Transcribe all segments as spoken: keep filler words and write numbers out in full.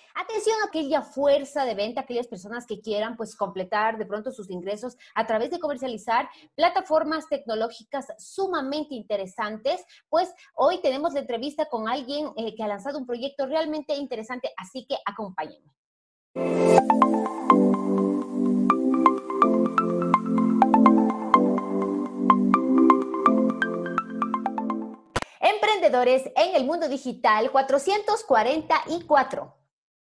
Atención a aquella fuerza de venta, aquellas personas que quieran pues completar de pronto sus ingresos a través de comercializar plataformas tecnológicas sumamente interesantes. Pues hoy tenemos la entrevista con alguien eh, que ha lanzado un proyecto realmente interesante, así que acompáñenme. Emprendedores en el mundo digital cuatrocientos cuarenta y cuatro.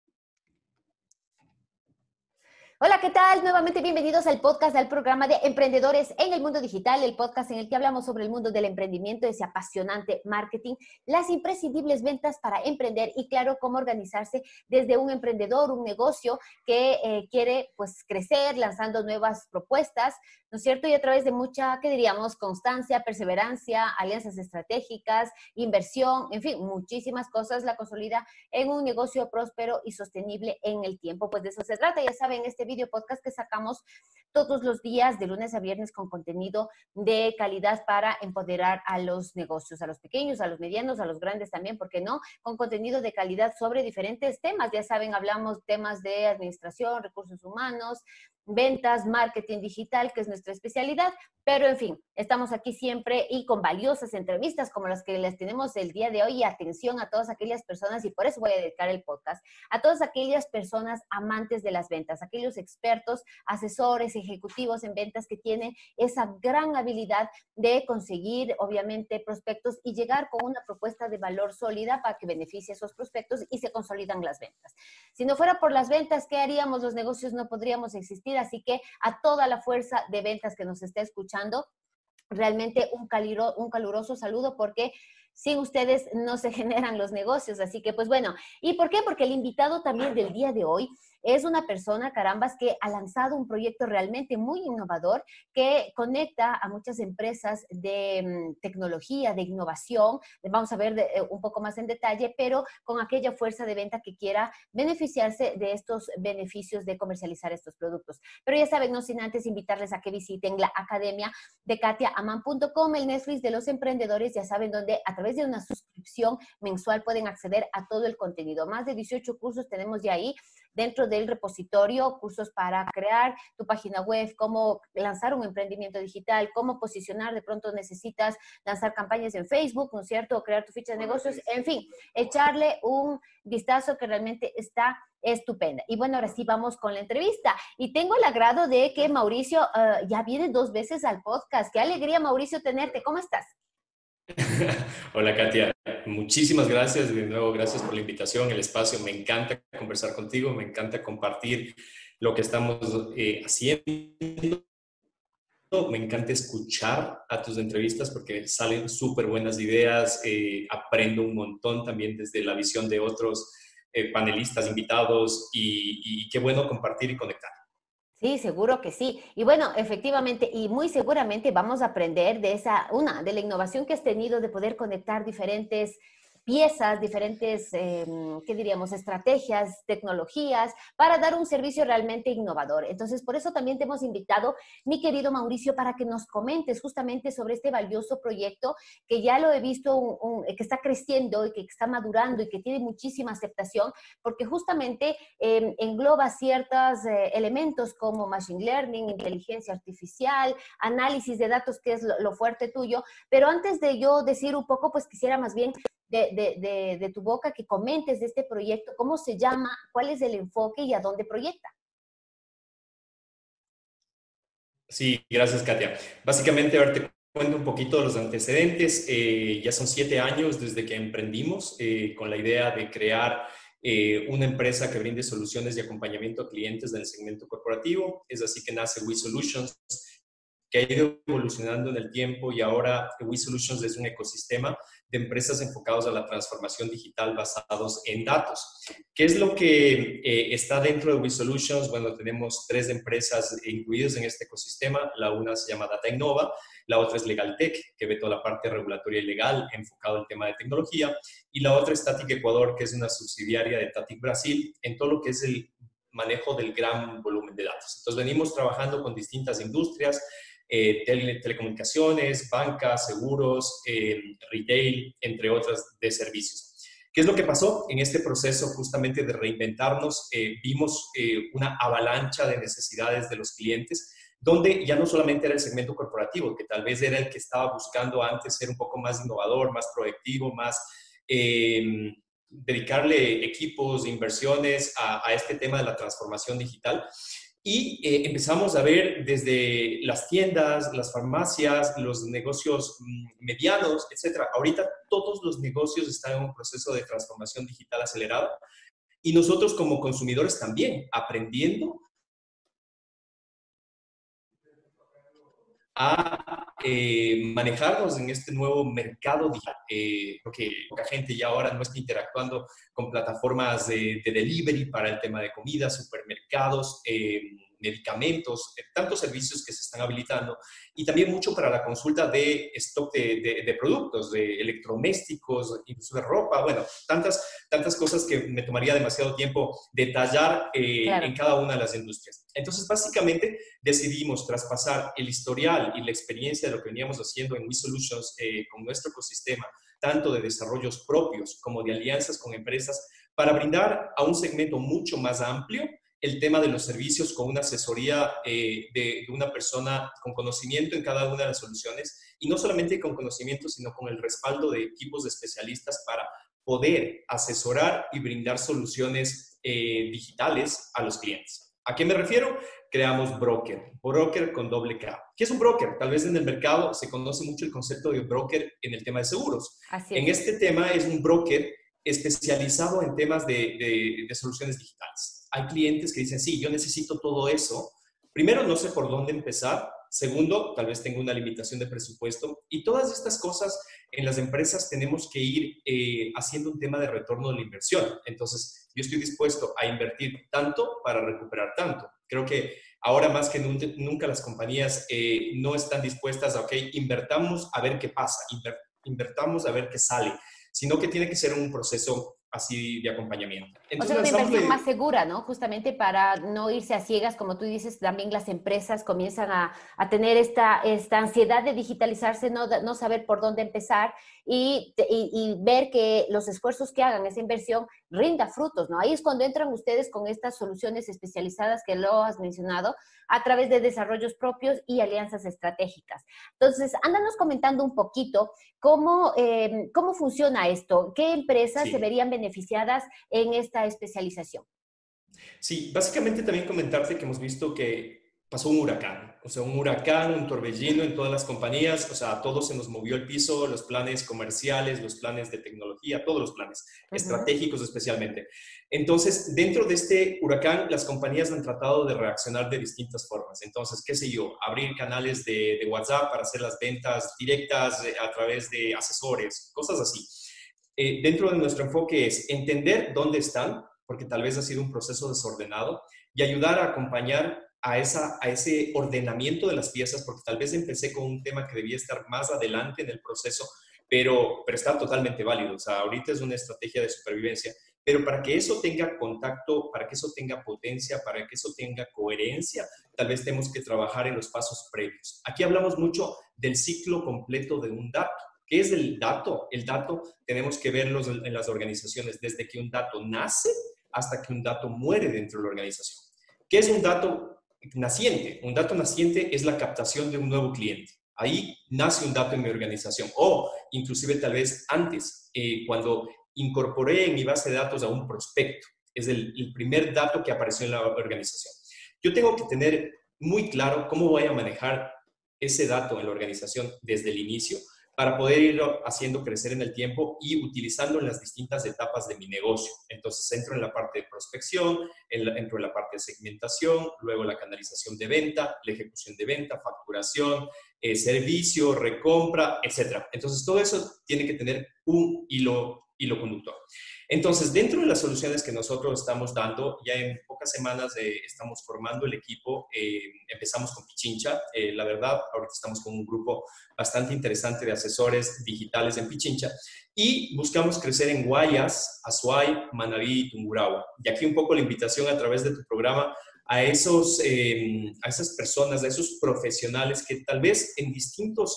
Hola, ¿qué tal? Nuevamente bienvenidos al podcast del programa de Emprendedores en el Mundo Digital, el podcast en el que hablamos sobre el mundo del emprendimiento, ese apasionante marketing, las imprescindibles ventas para emprender y, claro, cómo organizarse desde un emprendedor, un negocio que eh, quiere, pues, crecer lanzando nuevas propuestas, ¿no es cierto? Y a través de mucha, ¿qué diríamos? Constancia, perseverancia, alianzas estratégicas, inversión, en fin, muchísimas cosas la consolida en un negocio próspero y sostenible en el tiempo. Pues de eso se trata, ya saben, este video podcast que sacamos todos los días de lunes a viernes con contenido de calidad para empoderar a los negocios, a los pequeños, a los medianos, a los grandes también, ¿por qué no? Con contenido de calidad sobre diferentes temas. Ya saben, hablamos temas de administración, recursos humanos, ventas, marketing digital, que es nuestra especialidad, pero en fin, estamos aquí siempre y con valiosas entrevistas como las que les tenemos el día de hoy. Y atención a todas aquellas personas, y por eso voy a dedicar el podcast, a todas aquellas personas amantes de las ventas, aquellos expertos, asesores, ejecutivos en ventas que tienen esa gran habilidad de conseguir, obviamente, prospectos y llegar con una propuesta de valor sólida para que beneficie a esos prospectos y se consolidan las ventas. Si no fuera por las ventas, ¿qué haríamos? Los negocios no podríamos existir. Así que a toda la fuerza de ventas que nos está escuchando, realmente un, caliro, un caluroso saludo, porque sin ustedes no se generan los negocios. Así que, pues bueno, ¿y por qué? Porque el invitado también del día de hoy es una persona, carambas, que ha lanzado un proyecto realmente muy innovador que conecta a muchas empresas de um, tecnología, de innovación. Vamos a ver de, eh, un poco más en detalle, pero con aquella fuerza de venta que quiera beneficiarse de estos beneficios de comercializar estos productos. Pero ya saben, no sin antes invitarles a que visiten la academia de katia aman punto com, el Netflix de los emprendedores. Ya saben, donde a través de una suscripción mensual pueden acceder a todo el contenido. Más de dieciocho cursos tenemos ya ahí dentro del repositorio, cursos para crear tu página web, cómo lanzar un emprendimiento digital, cómo posicionar, de pronto necesitas lanzar campañas en Facebook, ¿no es cierto? O crear tu ficha de negocios, en fin, echarle un vistazo que realmente está estupenda. Y bueno, ahora sí vamos con la entrevista. Y tengo el agrado de que Mauricio uh, ya viene dos veces al podcast. Qué alegría, Mauricio, tenerte. ¿Cómo estás? Hola, Katia. Muchísimas gracias. De nuevo, gracias por la invitación, el espacio. Me encanta conversar contigo, me encanta compartir lo que estamos eh, haciendo. Me encanta escuchar a tus entrevistas porque salen súper buenas ideas. Eh, aprendo un montón también desde la visión de otros eh, panelistas, invitados, y, y qué bueno compartir y conectar. Sí, seguro que sí. Y bueno, efectivamente, y muy seguramente vamos a aprender de esa, una, de la innovación que has tenido de poder conectar diferentes piezas, diferentes, eh, ¿qué diríamos?, estrategias, tecnologías, para dar un servicio realmente innovador. Entonces, por eso también te hemos invitado, mi querido Mauricio, para que nos comentes justamente sobre este valioso proyecto que ya lo he visto, un, un, que está creciendo y que está madurando y que tiene muchísima aceptación, porque justamente eh, engloba ciertos eh, elementos como machine learning, inteligencia artificial, análisis de datos, que es lo, lo fuerte tuyo. Pero antes de yo decir un poco, pues quisiera más bien De, de, de, de tu boca que comentes de este proyecto, cómo se llama, cuál es el enfoque y a dónde proyecta. Sí, gracias, Katia. Básicamente, a ver, te cuento un poquito de los antecedentes. Eh, ya son siete años desde que emprendimos eh, con la idea de crear eh, una empresa que brinde soluciones de acompañamiento a clientes del segmento corporativo. Es así que nace WeSolutions, que ha ido evolucionando en el tiempo, y ahora WeSolutions es un ecosistema de empresas enfocados a la transformación digital basados en datos. ¿Qué es lo que eh, está dentro de WeSolutions? Bueno, tenemos tres empresas incluidas en este ecosistema. La una se llama Data Innova, la otra es LegalTech, que ve toda la parte regulatoria y legal enfocado al tema de tecnología, y la otra es Tatic Ecuador, que es una subsidiaria de Tatic Brasil, en todo lo que es el manejo del gran volumen de datos. Entonces, venimos trabajando con distintas industrias, Eh, tele, telecomunicaciones, bancas, seguros, eh, retail, entre otras de servicios. ¿Qué es lo que pasó? En este proceso justamente de reinventarnos, eh, vimos eh, una avalancha de necesidades de los clientes, donde ya no solamente era el segmento corporativo, que tal vez era el que estaba buscando antes ser un poco más innovador, más proactivo, más eh, dedicarle equipos, inversiones a, a este tema de la transformación digital. Y eh, empezamos a ver desde las tiendas, las farmacias, los negocios mmm, medianos, etcétera. Ahorita todos los negocios están en un proceso de transformación digital acelerada y nosotros como consumidores también, aprendiendo a eh, manejarnos en este nuevo mercado digital, eh, porque poca gente ya ahora no está interactuando con plataformas de, de delivery para el tema de comida, supermercados, eh, medicamentos, eh, tantos servicios que se están habilitando y también mucho para la consulta de stock de, de, de productos, de electrodomésticos, incluso de ropa, bueno, tantas, tantas cosas que me tomaría demasiado tiempo detallar eh, claro. en cada una de las industrias. Entonces, básicamente, decidimos traspasar el historial y la experiencia de lo que veníamos haciendo en WeSolutions eh, con nuestro ecosistema, tanto de desarrollos propios como de alianzas con empresas, para brindar a un segmento mucho más amplio el tema de los servicios con una asesoría eh, de, de una persona con conocimiento en cada una de las soluciones, y no solamente con conocimiento, sino con el respaldo de equipos de especialistas para poder asesorar y brindar soluciones eh, digitales a los clientes. ¿A qué me refiero? Creamos broker, broker con doble K. ¿Qué es un broker? Tal vez en el mercado se conoce mucho el concepto de broker en el tema de seguros. Así es. En este tema es un broker especializado en temas de, de, de soluciones digitales. Hay clientes que dicen, sí, yo necesito todo eso. Primero, no sé por dónde empezar. Segundo, tal vez tengo una limitación de presupuesto. Y todas estas cosas en las empresas tenemos que ir eh, haciendo un tema de retorno de la inversión. Entonces, yo estoy dispuesto a invertir tanto para recuperar tanto. Creo que ahora más que nunca las compañías eh, no están dispuestas a, ok, invertamos a ver qué pasa, inver, invertamos a ver qué sale, sino que tiene que ser un proceso así de acompañamiento. Entonces, o sea, una inversión más segura, ¿no? Justamente para no irse a ciegas, como tú dices, también las empresas comienzan a, a tener esta, esta ansiedad de digitalizarse, no, no saber por dónde empezar y, y, y ver que los esfuerzos que hagan, esa inversión, rinda frutos, ¿no? Ahí es cuando entran ustedes con estas soluciones especializadas que lo has mencionado, a través de desarrollos propios y alianzas estratégicas. Entonces, ándanos comentando un poquito cómo, eh, cómo funciona esto, qué empresas sí. se verían beneficiadas en esta especialización. Sí, básicamente también comentarte que hemos visto que pasó un huracán, o sea, un huracán, un torbellino en todas las compañías, o sea, a todos se nos movió el piso, los planes comerciales, los planes de tecnología, todos los planes, uh-huh. estratégicos especialmente. Entonces, dentro de este huracán, las compañías han tratado de reaccionar de distintas formas. Entonces, qué sé yo, abrir canales de, de WhatsApp para hacer las ventas directas a través de asesores, cosas así. Eh, dentro de nuestro enfoque es entender dónde están, porque tal vez ha sido un proceso desordenado, y ayudar a acompañar a, esa, a ese ordenamiento de las piezas, porque tal vez empecé con un tema que debía estar más adelante en el proceso, pero, pero está totalmente válido. O sea, ahorita es una estrategia de supervivencia, pero para que eso tenga contacto, para que eso tenga potencia, para que eso tenga coherencia, tal vez tenemos que trabajar en los pasos previos. Aquí hablamos mucho del ciclo completo de un dato. ¿Qué es el dato? El dato tenemos que verlo en las organizaciones desde que un dato nace hasta que un dato muere dentro de la organización. ¿Qué es un dato naciente? Un dato naciente es la captación de un nuevo cliente. Ahí nace un dato en mi organización. O inclusive tal vez antes, eh, cuando incorporé en mi base de datos a un prospecto. Es el, el primer dato que apareció en la organización. Yo tengo que tener muy claro cómo voy a manejar ese dato en la organización desde el inicio, para poder irlo haciendo crecer en el tiempo y utilizando en las distintas etapas de mi negocio. Entonces, entro en la parte de prospección, entro en la parte de segmentación, luego la canalización de venta, la ejecución de venta, facturación, eh, servicio, recompra, etcétera. Entonces, todo eso tiene que tener un hilo, hilo conductor. Entonces, dentro de las soluciones que nosotros estamos dando, ya en pocas semanas eh, estamos formando el equipo, eh, empezamos con Pichincha, eh, la verdad, ahorita estamos con un grupo bastante interesante de asesores digitales en Pichincha, y buscamos crecer en Guayas, Azuay, Manabí y Tungurahua. Y aquí un poco la invitación a través de tu programa a, esos, eh, a esas personas, a esos profesionales que tal vez en distintos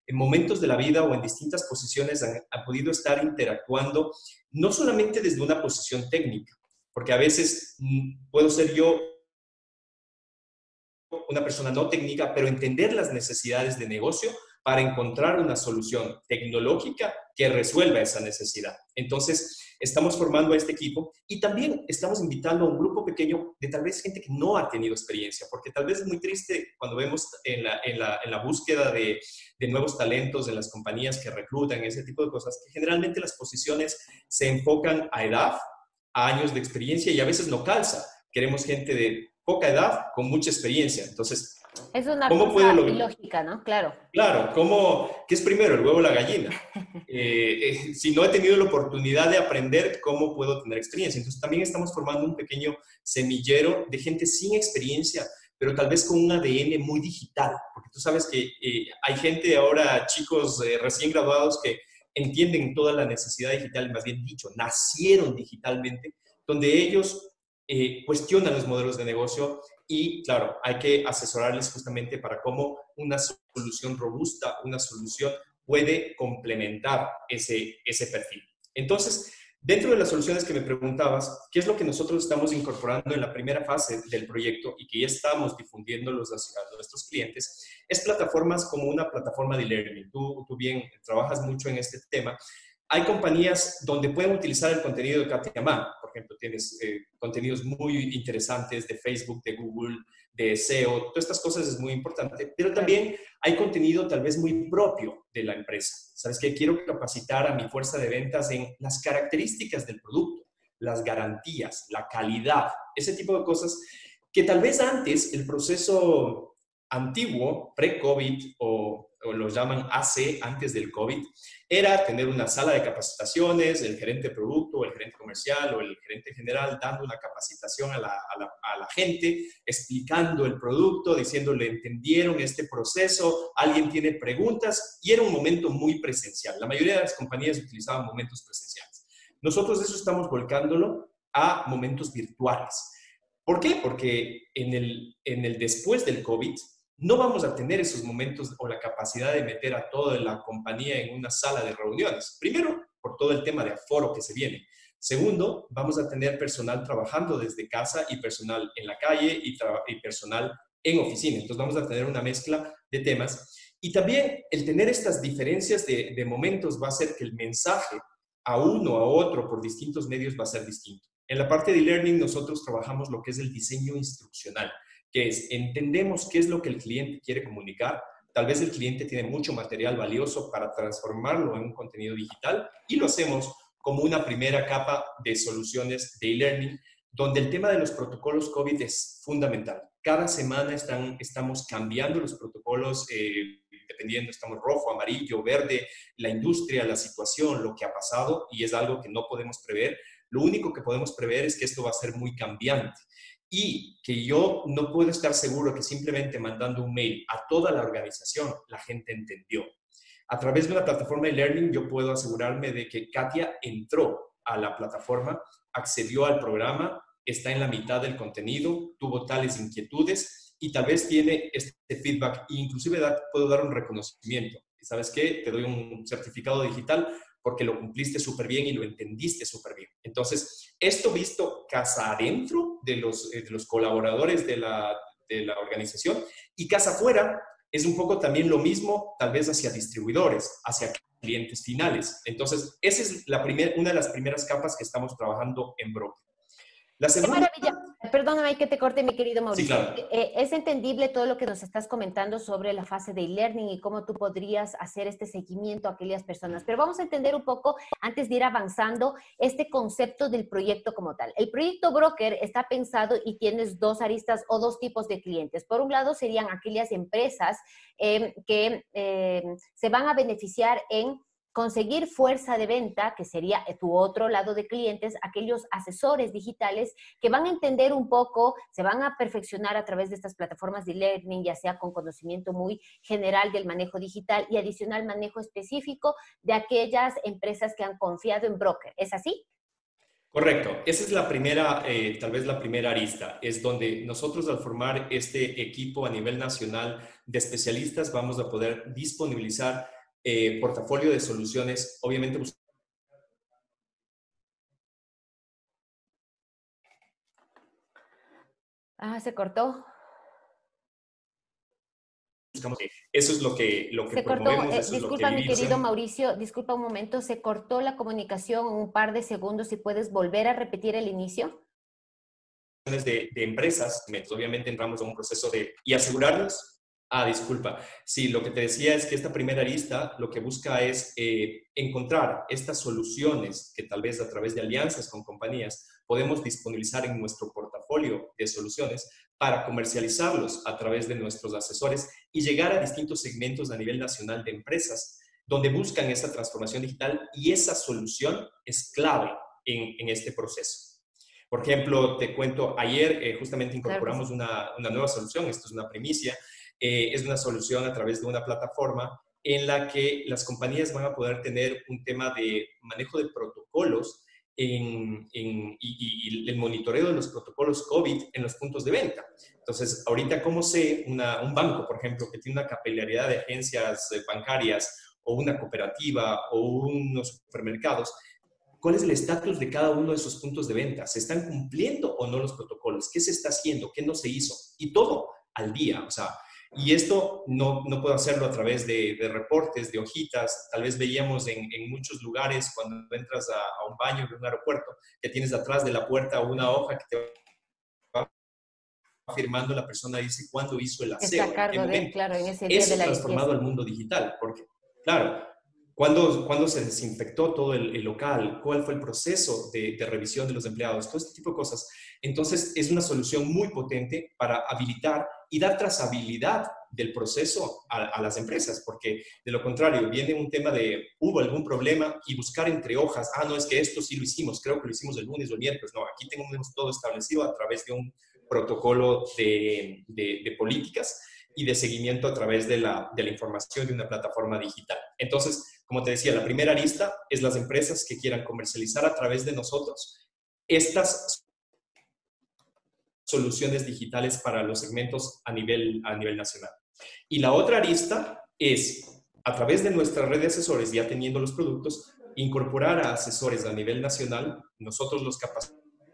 en momentos de la vida o en distintas posiciones han, han podido estar interactuando, no solamente desde una posición técnica, porque a veces mm, puedo ser yo una persona no técnica, pero entender las necesidades de negocio para encontrar una solución tecnológica que resuelva esa necesidad. Entonces, estamos formando a este equipo y también estamos invitando a un grupo pequeño de tal vez gente que no ha tenido experiencia, porque tal vez es muy triste cuando vemos en la, en la, en la búsqueda de, de nuevos talentos en las compañías que reclutan, ese tipo de cosas, que generalmente las posiciones se enfocan a edad, a años de experiencia y a veces no calza. Queremos gente de poca edad con mucha experiencia. Entonces, es una ¿cómo puedo cosa lograr? ilógica, ¿no? Claro. Claro, ¿cómo, ¿qué es primero, el huevo o la gallina? Eh, eh, si no he tenido la oportunidad de aprender, ¿cómo puedo tener experiencia? Entonces, también estamos formando un pequeño semillero de gente sin experiencia, pero tal vez con un A D N muy digital, porque tú sabes que eh, hay gente ahora, chicos eh, recién graduados, que entienden toda la necesidad digital, más bien dicho, nacieron digitalmente, donde ellos eh, cuestionan los modelos de negocio y, claro, hay que asesorarles justamente para cómo una solución robusta, una solución puede complementar ese, ese perfil. Entonces, dentro de las soluciones que me preguntabas, ¿qué es lo que nosotros estamos incorporando en la primera fase del proyecto y que ya estamos difundiéndolos hacia nuestros clientes? Es plataformas como una plataforma de learning. Tú, tú bien trabajas mucho en este tema. Hay compañías donde pueden utilizar el contenido de Katia Ma. Por ejemplo, tienes eh, contenidos muy interesantes de Facebook, de Google, de S E O. Todas estas cosas es muy importante. Pero también hay contenido tal vez muy propio de la empresa. ¿Sabes qué? Quiero capacitar a mi fuerza de ventas en las características del producto, las garantías, la calidad, ese tipo de cosas que tal vez antes el proceso antiguo, pre-COVID o, o lo llaman A C, antes del COVID, era tener una sala de capacitaciones, el gerente de producto, el gerente comercial o el gerente general dando una capacitación a la, a la, a la gente, explicando el producto, diciéndole, entendieron este proceso, alguien tiene preguntas, y era un momento muy presencial. La mayoría de las compañías utilizaban momentos presenciales. Nosotros eso estamos volcándolo a momentos virtuales. ¿Por qué? Porque en el, en el después del COVID, no vamos a tener esos momentos o la capacidad de meter a toda la compañía en una sala de reuniones. Primero, por todo el tema de aforo que se viene. Segundo, vamos a tener personal trabajando desde casa y personal en la calle y, y personal en oficina. Entonces vamos a tener una mezcla de temas. Y también el tener estas diferencias de, de momentos va a hacer que el mensaje a uno o a otro por distintos medios va a ser distinto. En la parte de e-learning nosotros trabajamos lo que es el diseño instruccional, que es, entendemos qué es lo que el cliente quiere comunicar. Tal vez el cliente tiene mucho material valioso para transformarlo en un contenido digital y lo hacemos como una primera capa de soluciones de e-learning, donde el tema de los protocolos COVID es fundamental. Cada semana están, estamos cambiando los protocolos, eh, dependiendo, estamos rojo, amarillo, verde, la industria, la situación, lo que ha pasado, y es algo que no podemos prever. Lo único que podemos prever es que esto va a ser muy cambiante. Y que yo no puedo estar seguro que simplemente mandando un mail a toda la organización la gente entendió. A través de una plataforma de learning yo puedo asegurarme de que Katia entró a la plataforma, accedió al programa, está en la mitad del contenido, tuvo tales inquietudes y tal vez tiene este feedback e inclusive da, puedo dar un reconocimiento. ¿Sabes qué? Te doy un certificado digital porque lo cumpliste súper bien y lo entendiste súper bien. Entonces, esto visto casa adentro de los, de los colaboradores de la, de la organización y casa afuera es un poco también lo mismo, tal vez hacia distribuidores, hacia clientes finales. Entonces, esa es la primer, una de las primeras capas que estamos trabajando en Broker. La Qué segunda... maravilla. Perdóname que te corte, mi querido Mauricio. Sí, claro. Eh, es entendible todo lo que nos estás comentando sobre la fase de e-learning y cómo tú podrías hacer este seguimiento a aquellas personas. Pero vamos a entender un poco, antes de ir avanzando, este concepto del proyecto como tal. El proyecto Broker está pensado y tienes dos aristas o dos tipos de clientes. Por un lado serían aquellas empresas eh, que eh, se van a beneficiar en conseguir fuerza de venta, que sería tu otro lado de clientes, aquellos asesores digitales que van a entender un poco, se van a perfeccionar a través de estas plataformas de learning, ya sea con conocimiento muy general del manejo digital y adicional manejo específico de aquellas empresas que han confiado en Broker. ¿Es así? Correcto. Esa es la primera, eh, tal vez la primera arista, es donde nosotros al formar este equipo a nivel nacional de especialistas vamos a poder disponibilizar eh, portafolio de soluciones, obviamente Ah, se cortó. buscamos que eso es lo que, lo que Se cortó, promovemos, eh, eso es lo que disculpa mi vivimos. querido Mauricio, disculpa un momento, se cortó la comunicación en un par de segundos, si puedes volver a repetir el inicio. De, de empresas, obviamente entramos a un proceso de, y asegurarnos, ah, disculpa, sí, lo que te decía es que esta primera arista lo que busca es eh, encontrar estas soluciones que tal vez a través de alianzas con compañías podemos disponibilizar en nuestro portafolio de soluciones para comercializarlos a través de nuestros asesores y llegar a distintos segmentos a nivel nacional de empresas donde buscan esa transformación digital y esa solución es clave en, en este proceso. Por ejemplo, te cuento, ayer eh, justamente incorporamos Claro que sí. una, una nueva solución, esto es una primicia, eh, es una solución a través de una plataforma en la que las compañías van a poder tener un tema de manejo de protocolos en, en, y, y el monitoreo de los protocolos COVID en los puntos de venta. Entonces, ahorita, ¿cómo sé una, un banco, por ejemplo, que tiene una capilaridad de agencias bancarias o una cooperativa o unos supermercados? ¿Cuál es el estatus de cada uno de esos puntos de venta? ¿Se están cumpliendo o no los protocolos? ¿Qué se está haciendo? ¿Qué no se hizo? Y todo al día, o sea, y esto no, no puedo hacerlo a través de, de reportes, de hojitas. Tal vez veíamos en, en muchos lugares cuando entras a, a un baño de un aeropuerto que tienes atrás de la puerta una hoja que te va firmando la persona, dice cuándo hizo el Está a aseo, en qué cargo de, momento. claro, en ese día de Eso la transformado limpieza. al mundo digital, porque, claro, ¿cuándo, cuándo se desinfectó todo el, el local? ¿Cuál fue el proceso de, de revisión de los empleados? Todo este tipo de cosas. Entonces, es una solución muy potente para habilitar y dar trazabilidad del proceso a, a las empresas, porque de lo contrario, viene un tema de hubo algún problema y buscar entre hojas, ah, no, es que esto sí lo hicimos, creo que lo hicimos el lunes o el miércoles. No, aquí tenemos todo establecido a través de un protocolo de, de, de políticas y de seguimiento a través de la, de la información de una plataforma digital. Entonces, como te decía, la primera arista es las empresas que quieran comercializar a través de nosotros estas soluciones digitales para los segmentos a nivel, a nivel nacional. Y la otra arista es, a través de nuestra red de asesores, ya teniendo los productos, incorporar a asesores a nivel nacional, nosotros los capacitamos,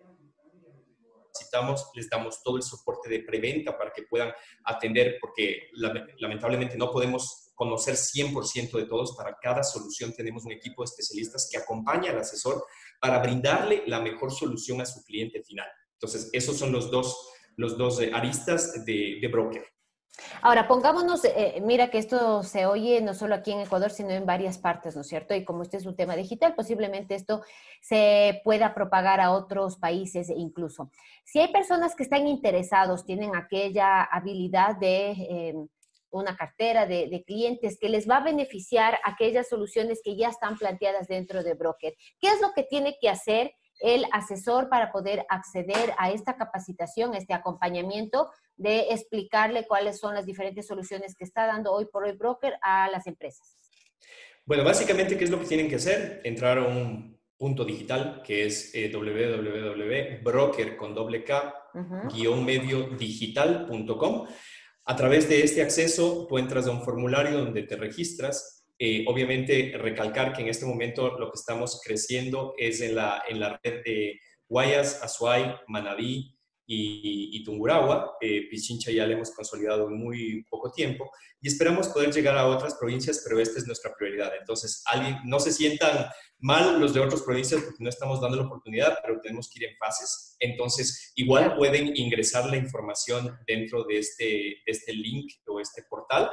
les damos todo el soporte de preventa para que puedan atender, porque lamentablemente no podemos conocer cien por ciento de todos. Para cada solución tenemos un equipo de especialistas que acompaña al asesor para brindarle la mejor solución a su cliente final. Entonces, esos son los dos, los dos aristas de, de broker. Ahora, pongámonos, eh, mira que esto se oye no solo aquí en Ecuador, sino en varias partes, ¿no es cierto? Y como este es un tema digital, posiblemente esto se pueda propagar a otros países incluso. Si hay personas que están interesados, tienen aquella habilidad de eh, una cartera de, de clientes que les va a beneficiar aquellas soluciones que ya están planteadas dentro de Broker, ¿qué es lo que tiene que hacer el asesor para poder acceder a esta capacitación, a este acompañamiento de explicarle cuáles son las diferentes soluciones que está dando hoy por hoy Broker a las empresas? Bueno, básicamente, ¿qué es lo que tienen que hacer? Entrar a un punto digital que es eh, w w w punto broker con doble K guión medio digital punto com. A través de este acceso, tú entras a un formulario donde te registras. Eh, obviamente, recalcar que en este momento lo que estamos creciendo es en la, en la red de Guayas, Azuay, Manabí y, y Tungurahua. Eh, Pichincha ya la hemos consolidado en muy poco tiempo y esperamos poder llegar a otras provincias, pero esta es nuestra prioridad. Entonces, alguien, no se sientan mal los de otras provincias porque no estamos dando la oportunidad, pero tenemos que ir en fases. Entonces, igual Claro. pueden ingresar la información dentro de este, de este link o este portal,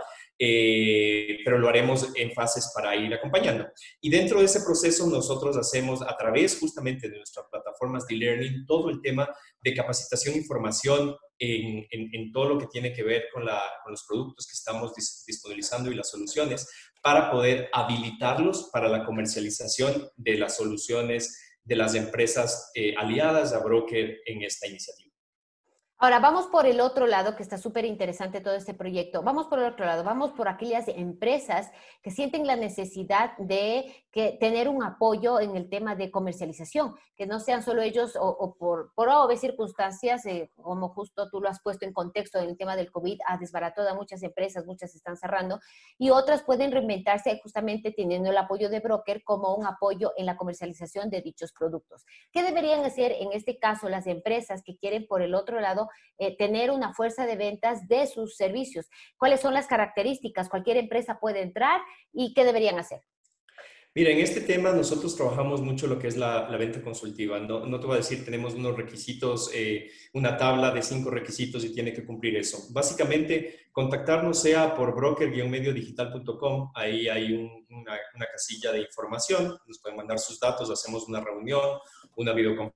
eh, pero lo haremos en fases para ir acompañando. Y dentro de ese proceso nosotros hacemos a través justamente de nuestras plataformas de e-learning todo el tema de capacitación e información en, en, en todo lo que tiene que ver con, la, con los productos que estamos dis, disponibilizando y las soluciones para poder habilitarlos para la comercialización de las soluciones de las empresas eh, aliadas a Broker en esta iniciativa. Ahora, vamos por el otro lado, que está súper interesante todo este proyecto. Vamos por el otro lado, vamos por aquellas empresas que sienten la necesidad de que tener un apoyo en el tema de comercialización, que no sean solo ellos o, o por, por obvias circunstancias, eh, como justo tú lo has puesto en contexto en el tema del COVID, ha desbaratado a muchas empresas, muchas están cerrando, y otras pueden reinventarse justamente teniendo el apoyo de broker como un apoyo en la comercialización de dichos productos. ¿Qué deberían hacer en este caso las empresas que quieren, por el otro lado, eh, tener una fuerza de ventas de sus servicios? ¿Cuáles son las características? Cualquier empresa puede entrar y ¿qué deberían hacer? Mira, en este tema nosotros trabajamos mucho lo que es la, la venta consultiva. No, no te voy a decir, tenemos unos requisitos, eh, una tabla de cinco requisitos y tiene que cumplir eso. Básicamente, contactarnos sea por broker guion medio digital punto com, ahí hay un, una, una casilla de información, nos pueden mandar sus datos, hacemos una reunión, una videoconferencia,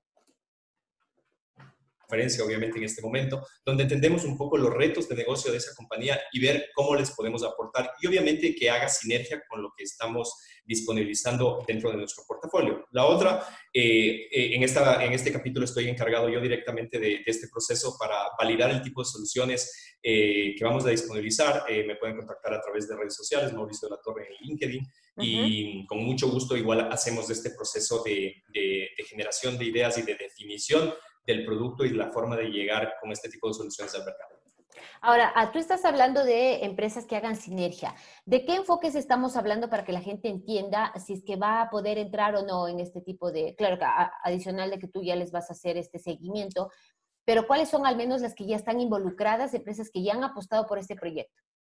obviamente en este momento, donde entendemos un poco los retos de negocio de esa compañía y ver cómo les podemos aportar y obviamente que haga sinergia con lo que estamos disponibilizando dentro de nuestro portafolio. La otra, eh, eh, en, esta, en este capítulo estoy encargado yo directamente de, de este proceso para validar el tipo de soluciones eh, que vamos a disponibilizar. Eh, me pueden contactar a través de redes sociales, Mauricio de la Torre en LinkedIn, uh-huh. Y con mucho gusto igual hacemos este proceso de, de, de generación de ideas y de definición del producto y la forma de llegar con este tipo de soluciones al mercado. Ahora, tú estás hablando de empresas que hagan sinergia. ¿De qué enfoques estamos hablando para que la gente entienda si es que va a poder entrar o no en este tipo de, claro, adicional de que tú ya les vas a hacer este seguimiento, pero cuáles son al menos las que ya están involucradas, empresas que ya han apostado por este proyecto?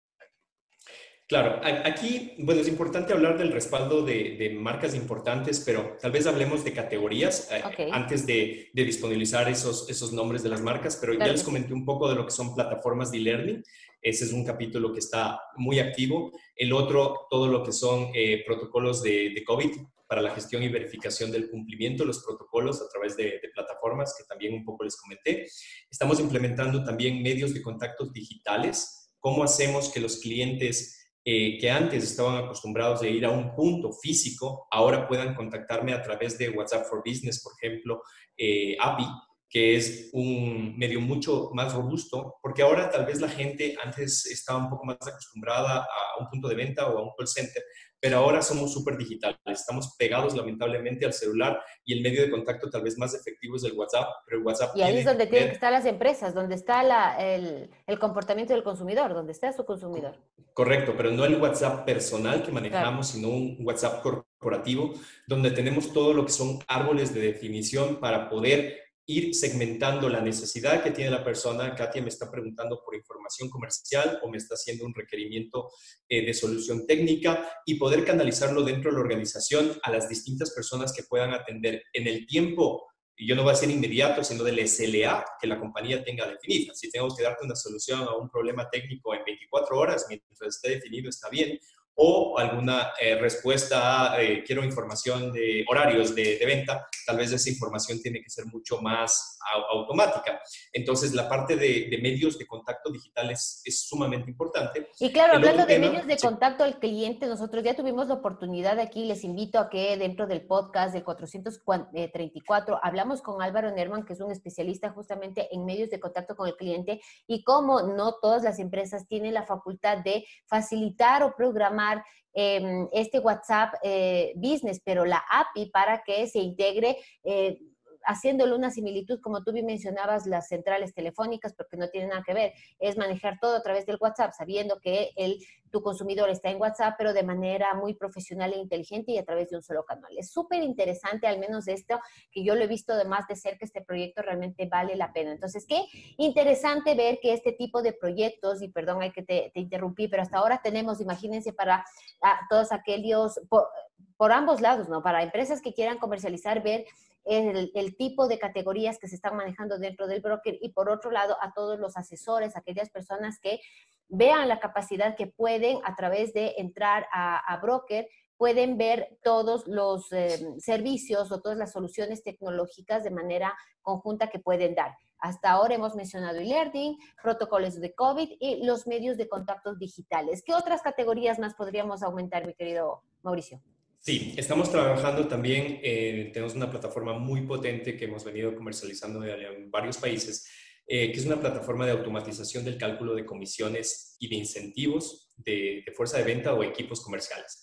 Claro, aquí, bueno, es importante hablar del respaldo de, de marcas importantes, pero tal vez hablemos de categorías okay. eh, antes de, de disponibilizar esos, esos nombres de las marcas, pero claro ya les comenté sí. un poco de lo que son plataformas de e-learning. Ese es un capítulo que está muy activo. El otro, todo lo que son eh, protocolos de, de COVID para la gestión y verificación del cumplimiento, los protocolos a través de, de plataformas, que también un poco les comenté. Estamos implementando también medios de contactos digitales. ¿Cómo hacemos que los clientes Eh, que antes estaban acostumbrados de ir a un punto físico, ahora puedan contactarme a través de WhatsApp for Business, por ejemplo, eh, A P I, que es un medio mucho más robusto, porque ahora tal vez la gente antes estaba un poco más acostumbrada a un punto de venta o a un call center, pero ahora somos súper digitales, estamos pegados lamentablemente al celular y el medio de contacto tal vez más efectivo es el WhatsApp, pero el WhatsApp y ahí tiene es donde que tienen que estar las empresas, donde está la, el, el comportamiento del consumidor, donde está su consumidor. Correcto, pero no el WhatsApp personal que manejamos, claro. sino un WhatsApp corporativo, donde tenemos todo lo que son árboles de definición para poder ir segmentando la necesidad que tiene la persona. Katia me está preguntando por información comercial o me está haciendo un requerimiento eh, de solución técnica y poder canalizarlo dentro de la organización a las distintas personas que puedan atender en el tiempo. Y yo no voy a ser inmediato, sino del S L A que la compañía tenga definida. Si tengo que darte una solución a un problema técnico en veinticuatro horas, mientras esté definido, está bien. O alguna eh, respuesta a, eh, quiero información de horarios de, de venta, tal vez esa información tiene que ser mucho más a, automática. Entonces, la parte de, de medios de contacto digitales es sumamente importante. Y claro, El hablando de tema, medios de sí. contacto al cliente, nosotros ya tuvimos la oportunidad aquí, les invito a que dentro del podcast del cuatrocientos treinta y cuatro hablamos con Álvaro Nerman, que es un especialista justamente en medios de contacto con el cliente y cómo no todas las empresas tienen la facultad de facilitar o programar Eh, este WhatsApp eh, Business, pero la A P I para que se integre eh, haciéndole una similitud, como tú bien mencionabas, las centrales telefónicas, porque no tiene nada que ver, es manejar todo a través del WhatsApp, sabiendo que el, tu consumidor está en WhatsApp, pero de manera muy profesional e inteligente y a través de un solo canal. Es súper interesante, al menos esto, que yo lo he visto de más de cerca, este proyecto realmente vale la pena. Entonces, qué interesante ver que este tipo de proyectos, y perdón, hay que te, te interrumpí, pero hasta ahora tenemos, imagínense, para a, todos aquellos, por, por ambos lados, ¿no? Para empresas que quieran comercializar, ver El, el tipo de categorías que se están manejando dentro del broker y por otro lado a todos los asesores, aquellas personas que vean la capacidad que pueden a través de entrar a, a broker, pueden ver todos los eh, servicios o todas las soluciones tecnológicas de manera conjunta que pueden dar. Hasta ahora hemos mencionado e-learning, protocolos de COVID y los medios de contactos digitales. ¿Qué otras categorías más podríamos aumentar, mi querido Mauricio? Sí, estamos trabajando también, eh, tenemos una plataforma muy potente que hemos venido comercializando en varios países, eh, que es una plataforma de automatización del cálculo de comisiones y de incentivos de, de fuerza de venta o equipos comerciales.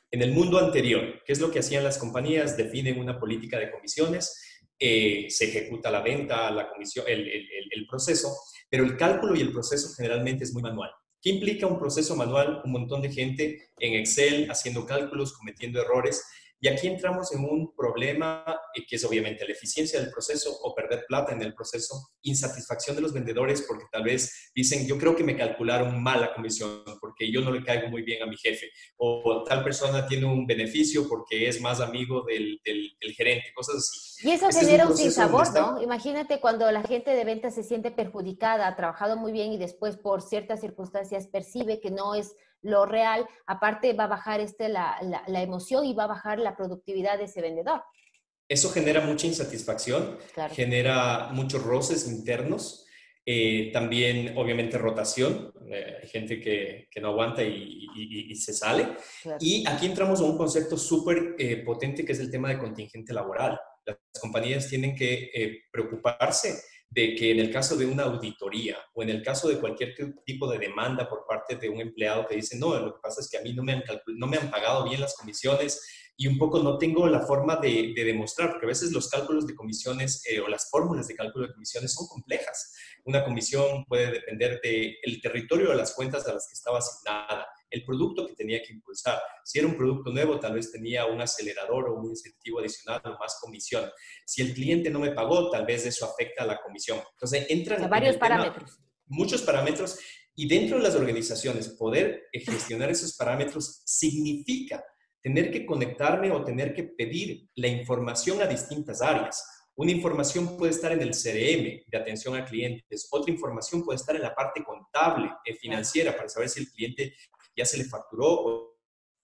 En el mundo anterior, ¿qué es lo que hacían las compañías? Definen una política de comisiones, eh, se ejecuta la venta, la comisión, el, el, el proceso, pero el cálculo y el proceso generalmente es muy manual. ¿Qué implica un proceso manual? Un montón de gente en Excel haciendo cálculos, cometiendo errores. Y aquí entramos en un problema eh, que es obviamente la eficiencia del proceso o perder plata en el proceso, insatisfacción de los vendedores porque tal vez dicen, yo creo que me calcularon mal la comisión porque yo no le caigo muy bien a mi jefe, o, o tal persona tiene un beneficio porque es más amigo del, del, del gerente, cosas así. Y eso Este genera es un un sinsabor, está... ¿no? Imagínate cuando la gente de ventas se siente perjudicada, ha trabajado muy bien y después por ciertas circunstancias percibe que no es lo real, aparte va a bajar este, la, la, la emoción y va a bajar la productividad de ese vendedor. Eso genera mucha insatisfacción, Claro. genera muchos roces internos, eh, también obviamente rotación, eh, hay gente que, que no aguanta y, y, y se sale. Claro. Y aquí entramos a un concepto súper eh, potente que es el tema de contingente laboral. Las compañías tienen que eh, preocuparse de que en el caso de una auditoría o en el caso de cualquier tipo de demanda por parte de un empleado que dice, no, lo que pasa es que a mí no me han, no me han pagado bien las comisiones y un poco no tengo la forma de, de demostrar, porque a veces los cálculos de comisiones eh, o las fórmulas de cálculo de comisiones son complejas. Una comisión puede depender del territorio o las cuentas a las que estaba asignada, el producto que tenía que impulsar. Si era un producto nuevo, tal vez tenía un acelerador o un incentivo adicional o más comisión. Si el cliente no me pagó, tal vez eso afecta a la comisión. Entonces, entran varios parámetros. Tema, muchos parámetros, y dentro de las organizaciones, poder gestionar esos parámetros significa tener que conectarme o tener que pedir la información a distintas áreas. Una información puede estar en el C R M de atención a clientes, otra información puede estar en la parte contable, eh, financiera, para saber si el cliente ya se le facturó o,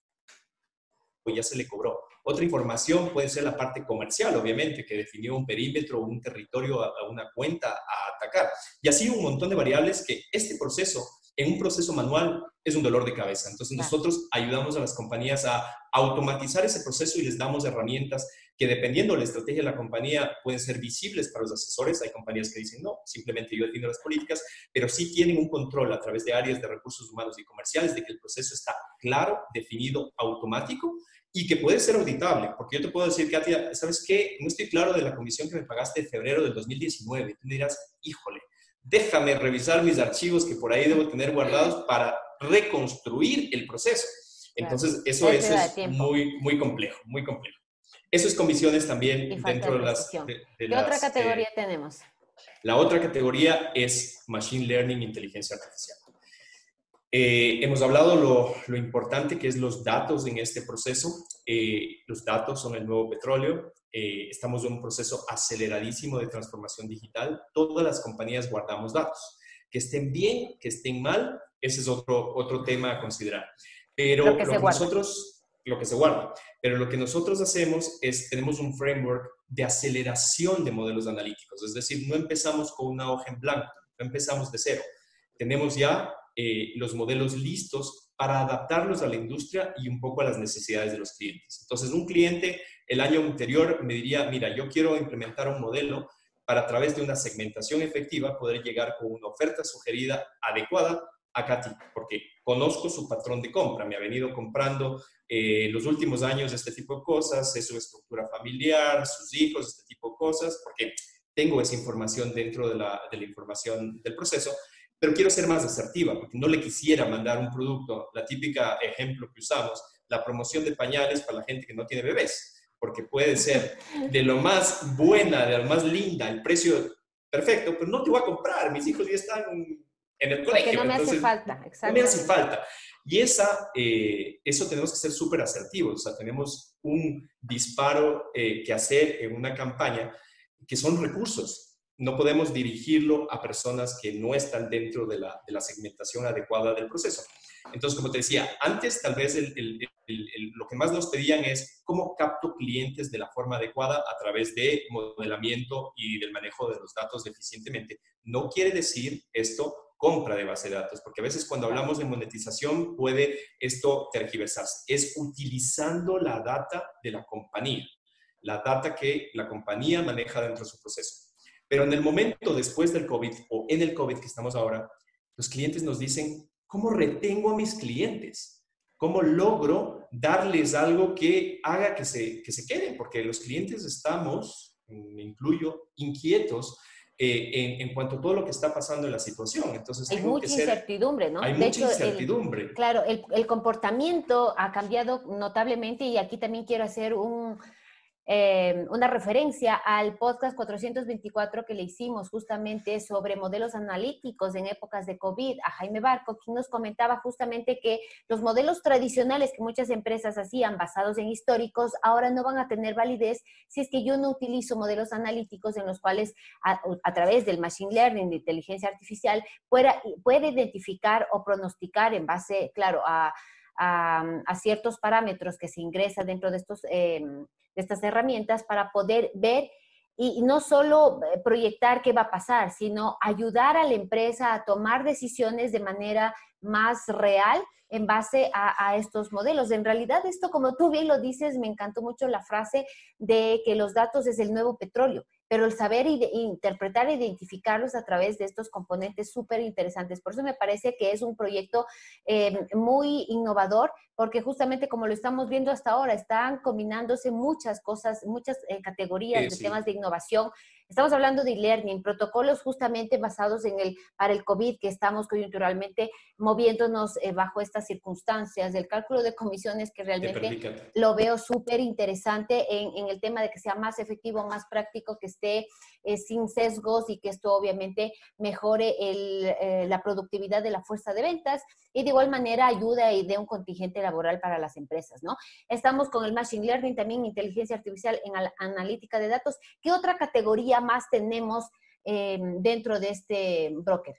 o ya se le cobró. Otra información puede ser la parte comercial, obviamente, que definió un perímetro o un territorio a, a una cuenta a atacar. Y así un montón de variables que este proceso, en un proceso manual, es un dolor de cabeza. Entonces, claro, nosotros ayudamos a las compañías a automatizar ese proceso y les damos herramientas que, dependiendo de la estrategia de la compañía, pueden ser visibles para los asesores. Hay compañías que dicen, no, simplemente yo defino las políticas, pero sí tienen un control a través de áreas de recursos humanos y comerciales de que el proceso está claro, definido, automático y que puede ser auditable. Porque yo te puedo decir, Katia, ¿sabes qué? No estoy claro de la comisión que me pagaste en febrero del dos mil diecinueve. Tú me dirás, híjole, déjame revisar mis archivos que por ahí debo tener guardados para reconstruir el proceso. Entonces, eso, eso es muy, muy complejo, muy complejo. Eso es comisiones también dentro de las, de, de ¿Qué las... otra categoría eh, tenemos? La otra categoría es Machine Learning, inteligencia artificial. Eh, hemos hablado lo, lo importante que es los datos en este proceso. Eh, los datos son el nuevo petróleo. Eh, estamos en un proceso aceleradísimo de transformación digital. Todas las compañías guardamos datos. Que estén bien, que estén mal, ese es otro, otro tema a considerar. Pero lo que, lo se que nosotros, lo que se guarda. Pero lo que nosotros hacemos es, tenemos un framework de aceleración de modelos analíticos. Es decir, no empezamos con una hoja en blanco, no empezamos de cero. Tenemos ya eh, los modelos listos para adaptarlos a la industria y un poco a las necesidades de los clientes. Entonces, un cliente el año anterior me diría, mira, yo quiero implementar un modelo para, a través de una segmentación efectiva, poder llegar con una oferta sugerida adecuada a Katy, porque conozco su patrón de compra, me ha venido comprando eh, los últimos años este tipo de cosas, es su estructura familiar, sus hijos, este tipo de cosas, porque tengo esa información dentro de la, de la información del proceso, pero quiero ser más asertiva, porque no le quisiera mandar un producto, la típica ejemplo que usamos, la promoción de pañales para la gente que no tiene bebés, porque puede ser de lo más buena, de lo más linda, el precio perfecto, pero no te voy a comprar, mis hijos ya están en el colegio. Porque no me entonces, hace falta, no me hace falta. Y esa, eh, eso tenemos que ser súper asertivos, o sea, tenemos un disparo eh, que hacer en una campaña que son recursos. No podemos dirigirlo a personas que no están dentro de la, de la segmentación adecuada del proceso. Entonces, como te decía, antes tal vez el, el, el, el, lo que más nos pedían es cómo capto clientes de la forma adecuada a través de modelamiento y del manejo de los datos eficientemente. No quiere decir esto compra de base de datos, porque a veces cuando hablamos de monetización puede esto tergiversarse. Es utilizando la data de la compañía, la data que la compañía maneja dentro de su proceso. Pero en el momento después del COVID o en el COVID que estamos ahora, los clientes nos dicen, ¿cómo retengo a mis clientes? ¿Cómo logro darles algo que haga que se, que se queden? Porque los clientes estamos, me incluyo, inquietos eh, en, en cuanto a todo lo que está pasando en la situación. Entonces Hay tengo que mucha ser, incertidumbre, ¿no? hay De mucha hecho, el, incertidumbre. claro, el, el comportamiento ha cambiado notablemente y aquí también quiero hacer un, eh, una referencia al podcast cuatrocientos veinticuatro que le hicimos justamente sobre modelos analíticos en épocas de COVID a Jaime Barco, quien nos comentaba justamente que los modelos tradicionales que muchas empresas hacían basados en históricos ahora no van a tener validez si es que yo no utilizo modelos analíticos en los cuales a, a través del machine learning, de inteligencia artificial, pueda, puede identificar o pronosticar en base, claro, a, a, a ciertos parámetros que se ingresan dentro de estos... Eh, de estas herramientas para poder ver y, y no solo proyectar qué va a pasar, sino ayudar a la empresa a tomar decisiones de manera más real en base a, a estos modelos. En realidad esto, como tú bien lo dices, me encantó mucho la frase de que los datos es el nuevo petróleo, pero el saber ide- interpretar e identificarlos a través de estos componentes súper interesantes. Por eso me parece que es un proyecto eh, muy innovador, porque justamente como lo estamos viendo hasta ahora, están combinándose muchas cosas, muchas eh, categorías Eh, de sí, temas de innovación. Estamos hablando de e-learning, protocolos justamente basados en el, para el COVID, que estamos coyunturalmente moviéndonos eh, bajo estas circunstancias, del cálculo de comisiones que te realmente perdí, Kat. lo veo súper interesante en, en el tema de que sea más efectivo, más práctico, que esté eh, sin sesgos y que esto obviamente mejore el, eh, la productividad de la fuerza de ventas y de igual manera ayuda y dé un contingente laboral para las empresas, ¿no? Estamos con el Machine Learning, también inteligencia artificial en analítica de datos. ¿Qué otra categoría más tenemos eh, dentro de este broker?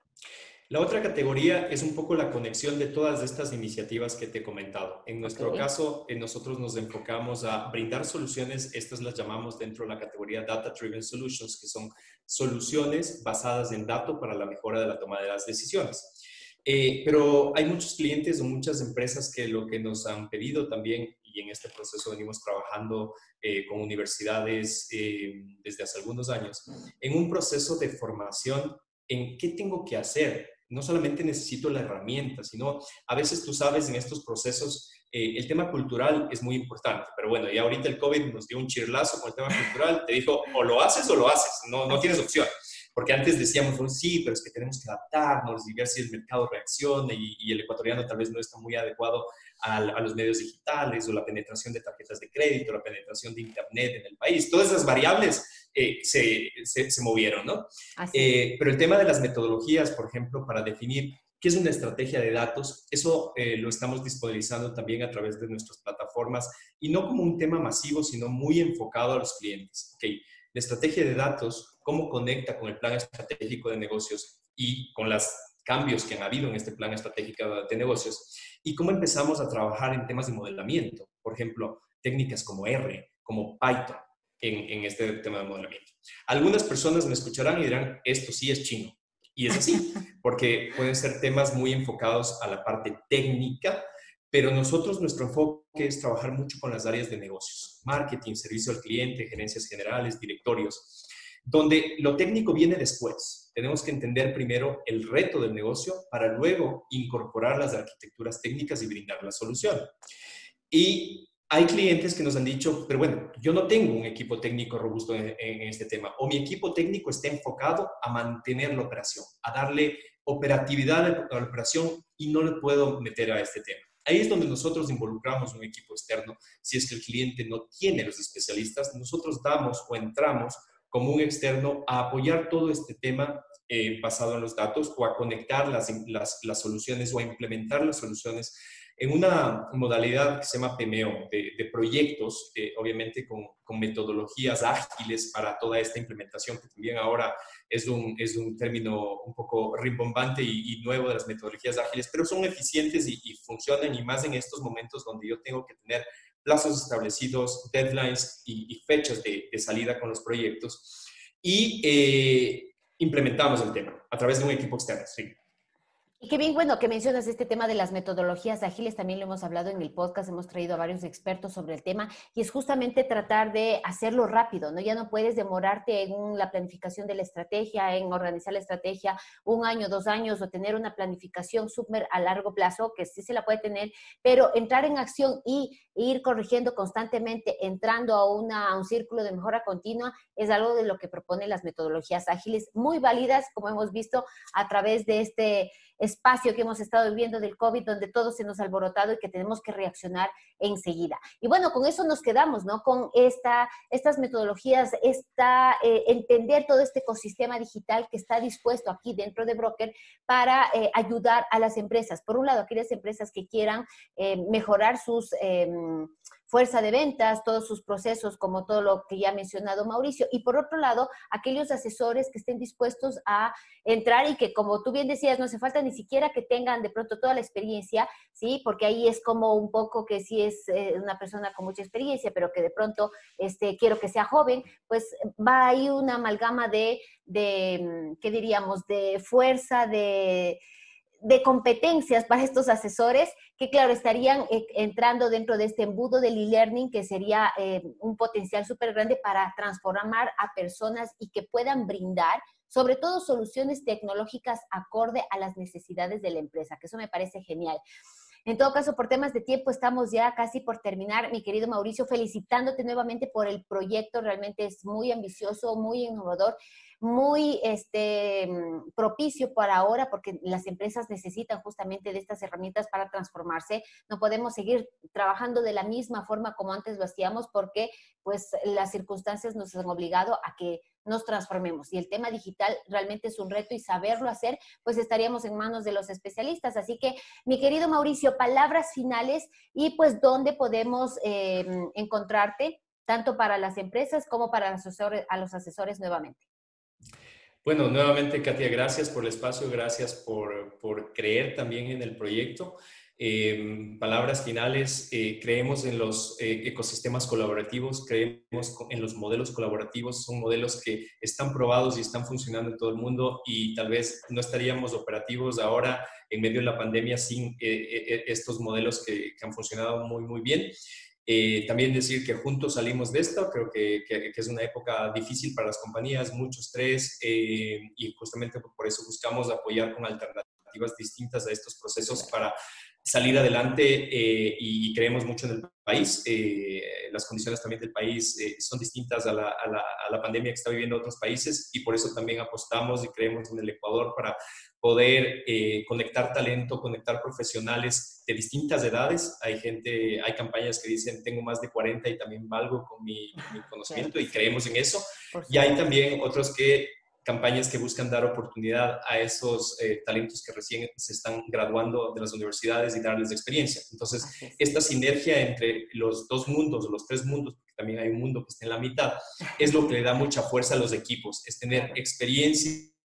La otra categoría es un poco la conexión de todas estas iniciativas que te he comentado. En Ok, nuestro caso, eh, nosotros nos enfocamos a brindar soluciones, estas las llamamos dentro de la categoría Data Driven Solutions, que son soluciones basadas en datos para la mejora de la toma de las decisiones. Eh, pero hay muchos clientes o muchas empresas que lo que nos han pedido también, y en este proceso venimos trabajando eh, con universidades eh, desde hace algunos años, en un proceso de formación en qué tengo que hacer. No solamente necesito la herramienta, sino a veces tú sabes en estos procesos eh, el tema cultural es muy importante, pero bueno, ya ahorita el COVID nos dio un chirlazo con el tema cultural, te dijo o lo haces o lo haces, no, no así tienes es. opción. Porque antes decíamos, oh, sí, pero es que tenemos que adaptarnos y ver si el mercado reacciona y, y el ecuatoriano tal vez no está muy adecuado a, a los medios digitales o la penetración de tarjetas de crédito, la penetración de Internet en el país. Todas esas variables eh, se, se, se movieron, ¿no? Así es. Eh, pero el tema de las metodologías, por ejemplo, para definir qué es una estrategia de datos, eso eh, lo estamos disponibilizando también a través de nuestras plataformas y no como un tema masivo, sino muy enfocado a los clientes. Okay. La estrategia de datos, cómo conecta con el plan estratégico de negocios y con los cambios que han habido en este plan estratégico de negocios y cómo empezamos a trabajar en temas de modelamiento, por ejemplo, técnicas como R, como Python en, en este tema de modelamiento. Algunas personas me escucharán y dirán, esto sí es chino. Y es así, porque pueden ser temas muy enfocados a la parte técnica, pero nosotros, nuestro enfoque es trabajar mucho con las áreas de negocios, marketing, servicio al cliente, gerencias generales, directorios, donde lo técnico viene después. Tenemos que entender primero el reto del negocio para luego incorporar las arquitecturas técnicas y brindar la solución. Y hay clientes que nos han dicho, pero bueno, yo no tengo un equipo técnico robusto en, en, este tema, o mi equipo técnico está enfocado a mantener la operación, a darle operatividad a la operación y no le puedo meter a este tema. Ahí es donde nosotros involucramos un equipo externo. Si es que el cliente no tiene los especialistas, nosotros damos o entramos como un externo a apoyar todo este tema eh, basado en los datos o a conectar las, las, las soluciones o a implementar las soluciones en una modalidad que se llama P M O, de, de proyectos, eh, obviamente con, con metodologías ágiles para toda esta implementación, que también ahora es un, es un término un poco rimbombante y, y nuevo de las metodologías ágiles, pero son eficientes y, y funcionan, y más en estos momentos donde yo tengo que tener plazos establecidos, deadlines y, y fechas de, de salida con los proyectos. Y eh, implementamos el tema a través de un equipo externo, sí. Y qué bien, bueno, que mencionas este tema de las metodologías ágiles, también lo hemos hablado en el podcast, hemos traído a varios expertos sobre el tema, y es justamente tratar de hacerlo rápido, ¿no? Ya no puedes demorarte en un, la planificación de la estrategia, en organizar la estrategia un año, dos años, o tener una planificación súper a largo plazo, que sí se la puede tener, pero entrar en acción y ir corrigiendo constantemente, entrando a, una, a un círculo de mejora continua, es algo de lo que proponen las metodologías ágiles, muy válidas, como hemos visto a través de este espacio que hemos estado viviendo del COVID, donde todo se nos ha alborotado y que tenemos que reaccionar enseguida. Y bueno, con eso nos quedamos, ¿no? Con esta, estas metodologías, esta, eh, entender todo este ecosistema digital que está dispuesto aquí dentro de Broker para eh, ayudar a las empresas. Por un lado, aquellas empresas que quieran eh, mejorar sus... Eh, fuerza de ventas, todos sus procesos, como todo lo que ya ha mencionado Mauricio. Y por otro lado, aquellos asesores que estén dispuestos a entrar y que, como tú bien decías, no hace falta ni siquiera que tengan de pronto toda la experiencia, ¿sí? Porque ahí es como un poco que sí es eh, una persona con mucha experiencia, pero que de pronto este, quiero que sea joven, pues va ahí una amalgama de, de ¿qué diríamos?, de fuerza, de de competencias para estos asesores que, claro, estarían eh, entrando dentro de este embudo del e-learning, que sería eh, un potencial súper grande para transformar a personas y que puedan brindar, sobre todo, soluciones tecnológicas acorde a las necesidades de la empresa, que eso me parece genial. En todo caso, por temas de tiempo, estamos ya casi por terminar. Mi querido Mauricio, felicitándote nuevamente por el proyecto. Realmente es muy ambicioso, muy innovador, muy este, propicio para ahora, porque las empresas necesitan justamente de estas herramientas para transformarse. No podemos seguir trabajando de la misma forma como antes lo hacíamos, porque pues las circunstancias nos han obligado a que nos transformemos. Y el tema digital realmente es un reto, y saberlo hacer, pues estaríamos en manos de los especialistas. Así que, mi querido Mauricio, palabras finales y pues dónde podemos eh, encontrarte, tanto para las empresas como para los asesores, a los asesores nuevamente. Bueno, nuevamente, Katia, gracias por el espacio, gracias por, por creer también en el proyecto. Eh, palabras finales, eh, creemos en los eh, ecosistemas colaborativos, creemos en los modelos colaborativos, son modelos que están probados y están funcionando en todo el mundo, y tal vez no estaríamos operativos ahora en medio de la pandemia sin eh, eh, estos modelos que, que han funcionado muy, muy bien. Eh, también decir que juntos salimos de esto, creo que, que, que es una época difícil para las compañías, mucho estrés, eh, y justamente por eso buscamos apoyar con alternativas distintas a estos procesos para salir adelante, eh, y creemos mucho en el país. Eh, las condiciones también del país eh, son distintas a la, a, la, a la pandemia que está viviendo otros países, y por eso también apostamos y creemos en el Ecuador para poder eh, conectar talento, conectar profesionales de distintas edades. Hay gente, hay campañas que dicen tengo más de cuarenta y también valgo con mi, mi conocimiento, claro, y creemos en eso. Y hay también otros que campañas que buscan dar oportunidad a esos eh, talentos que recién se están graduando de las universidades y darles experiencia. Entonces, esta sinergia entre los dos mundos, los tres mundos, porque también hay un mundo que está en la mitad, es lo que le da mucha fuerza a los equipos, es tener experiencia,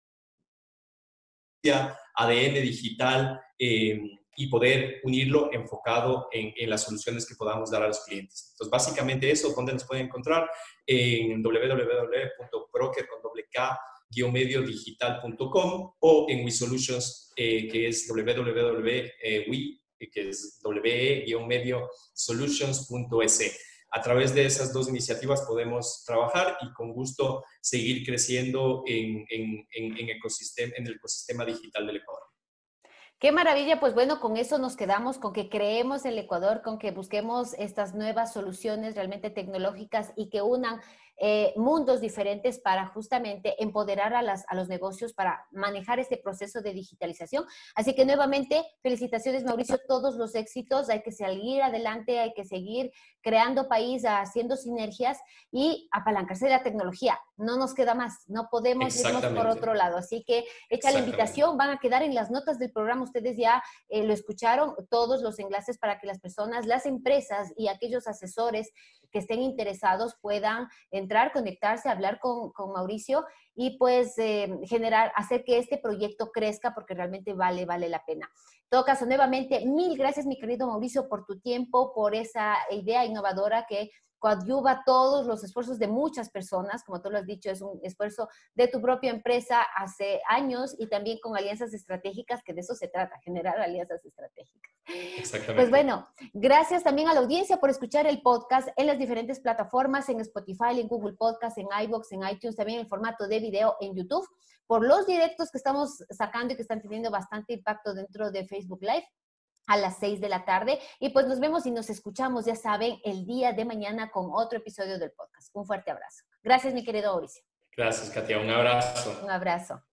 A D N digital, eh, y poder unirlo enfocado en, en las soluciones que podamos dar a los clientes. Entonces, básicamente eso. ¿Dónde nos pueden encontrar? En w w w punto broker con doble K guión medio digital punto com, o en WeSolutions, eh, que es www punto we, que es w guión medio solutions punto es. A través de esas dos iniciativas podemos trabajar y con gusto seguir creciendo en, en, en, en, ecosistema, en el ecosistema digital del Ecuador. Qué maravilla, pues bueno, con eso nos quedamos, con que creemos el Ecuador, con que busquemos estas nuevas soluciones realmente tecnológicas y que unan eh, mundos diferentes para justamente empoderar a, las, a los negocios para manejar este proceso de digitalización. Así que nuevamente, felicitaciones, Mauricio, todos los éxitos. Hay que seguir adelante, hay que seguir creando país, haciendo sinergias y apalancarse de la tecnología. No nos queda más, no podemos irnos por otro lado. Así que hecha la invitación, van a quedar en las notas del programa. Ustedes ya eh, lo escucharon, todos los enlaces para que las personas, las empresas y aquellos asesores que estén interesados puedan entrar, conectarse, hablar con, con Mauricio y pues eh, generar, hacer que este proyecto crezca, porque realmente vale, vale la pena. En todo caso, nuevamente, mil gracias, mi querido Mauricio, por tu tiempo, por esa idea innovadora que coadyuva todos los esfuerzos de muchas personas, como tú lo has dicho, es un esfuerzo de tu propia empresa hace años y también con alianzas estratégicas, que de eso se trata, generar alianzas estratégicas. Pues Exactamente. bueno, gracias también a la audiencia por escuchar el podcast en las diferentes plataformas, en Spotify, en Google Podcast, en iVoox, en iTunes, también en formato de video en YouTube, por los directos que estamos sacando y que están teniendo bastante impacto dentro de Facebook Live a las seis de la tarde. Y pues nos vemos y nos escuchamos, ya saben, el día de mañana con otro episodio del podcast. Un fuerte abrazo. Gracias, mi querido Mauricio. Gracias, Katia. Un abrazo. Un abrazo.